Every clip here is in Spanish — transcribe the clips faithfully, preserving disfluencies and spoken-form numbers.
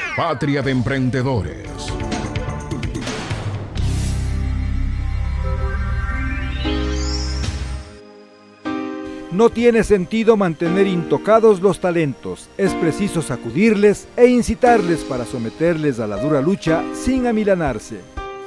Patria de Emprendedores. No tiene sentido mantener intocados los talentos, es preciso sacudirles e incitarles para someterles a la dura lucha sin amilanarse.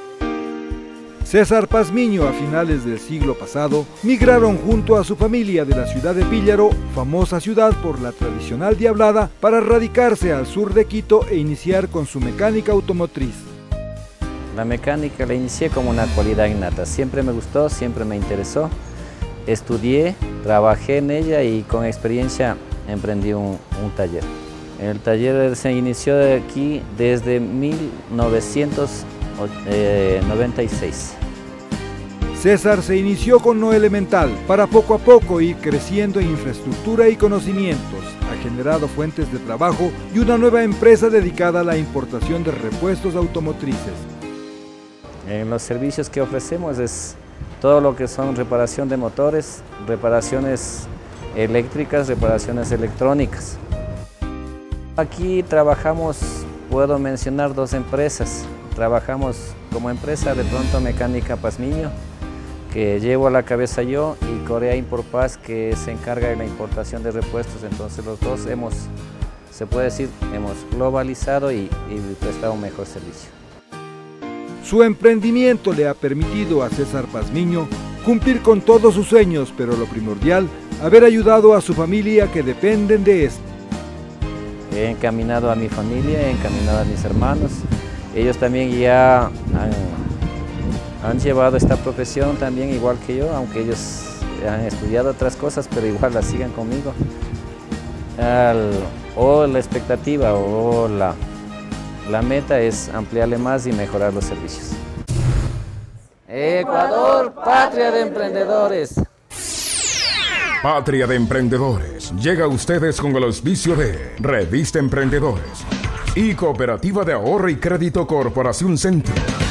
César Pazmiño, a finales del siglo pasado, migraron junto a su familia de la ciudad de Píllaro, famosa ciudad por la tradicional diablada, para radicarse al sur de Quito e iniciar con su mecánica automotriz. La mecánica la inicié como una cualidad innata, siempre me gustó, siempre me interesó. Estudié, trabajé en ella y con experiencia emprendí un, un taller. El taller se inició de aquí desde mil novecientos noventa y seis. César se inició con lo elemental, para poco a poco ir creciendo en infraestructura y conocimientos. Ha generado fuentes de trabajo y una nueva empresa dedicada a la importación de repuestos automotrices. En los servicios que ofrecemos es todo lo que son reparación de motores, reparaciones eléctricas, reparaciones electrónicas. Aquí trabajamos, puedo mencionar dos empresas. Trabajamos como empresa de pronto Mecánica Pazmiño, que llevo a la cabeza yo, y Corea Import Paz, que se encarga de la importación de repuestos. Entonces los dos hemos, se puede decir, hemos globalizado y, y prestado un mejor servicio. Su emprendimiento le ha permitido a César Pazmiño cumplir con todos sus sueños, pero lo primordial, haber ayudado a su familia que dependen de esto. He encaminado a mi familia, he encaminado a mis hermanos. Ellos también ya han, han llevado esta profesión también igual que yo, aunque ellos han estudiado otras cosas, pero igual la siguen conmigo. Al, o la expectativa o la, la meta es ampliarle más y mejorar los servicios. Ecuador, patria de emprendedores. Patria de Emprendedores llega a ustedes con el auspicio de Revista Emprendedores y Cooperativa de Ahorro y Crédito Corporación Centro.